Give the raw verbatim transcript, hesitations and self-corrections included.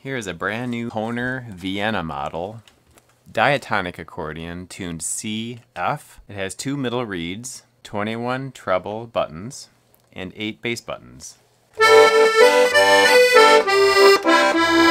Here is a brand new Hohner Vienna model diatonic accordion tuned C F. It has two middle reeds, twenty-one treble buttons, and eight bass buttons.